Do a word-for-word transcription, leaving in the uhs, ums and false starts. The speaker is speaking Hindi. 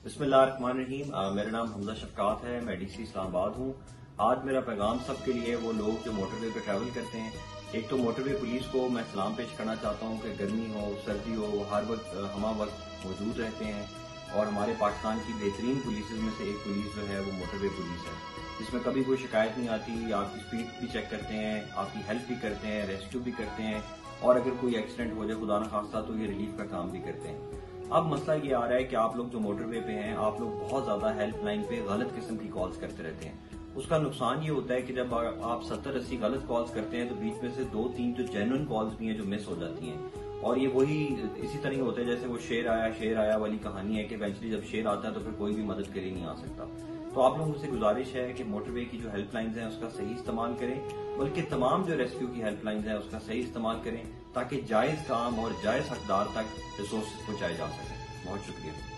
बिस्मिल्लाहिर्रहमानिर्रहीम। मेरा नाम हमजा शफकात है, मैं डीसी इस्लामाबाद हूँ। आज मेरा पैगाम सबके लिए वो लोग जो मोटरवे पे ट्रैवल करते हैं। एक तो मोटरवे पुलिस को मैं सलाम पेश करना चाहता हूँ कि गर्मी हो सर्दी हो वो हर वक्त हमा वक्त मौजूद रहते हैं और हमारे पाकिस्तान की बेहतरीन पुलिस में से एक पुलिस जो है वो मोटरवे पुलिस है, जिसमें कभी कोई शिकायत नहीं आती। आपकी स्पीड भी चेक करते हैं, आपकी हेल्प भी करते हैं, रेस्क्यू भी करते हैं और अगर कोई एक्सीडेंट हो जाए खुदा न खास्ता तो ये रिलीफ का काम भी करते हैं। अब मसला ये आ रहा है कि आप लोग जो मोटरवे पे हैं, आप लोग बहुत ज्यादा हेल्पलाइन पे गलत किस्म की कॉल्स करते रहते हैं। उसका नुकसान ये होता है कि जब आप सत्तर अस्सी गलत कॉल्स करते हैं तो बीच में से दो तीन जो जेन्युइन कॉल्स भी हैं जो मिस हो जाती हैं। और ये वही इसी तरह होता है जैसे वो शेर आया शेर आया वाली कहानी है कि इवेंचुअली जब शेर आता है तो फिर कोई भी मदद के लिए नहीं आ सकता। तो आप लोगों से गुजारिश है कि मोटरवे की जो हेल्पलाइंस हैं उसका सही इस्तेमाल करें, बल्कि तमाम जो रेस्क्यू की हेल्पलाइंस हैं उसका सही इस्तेमाल करें ताकि जायज काम और जायज हकदार तक रिसोर्सेज पहुंचाए जा सकें। बहुत शुक्रिया।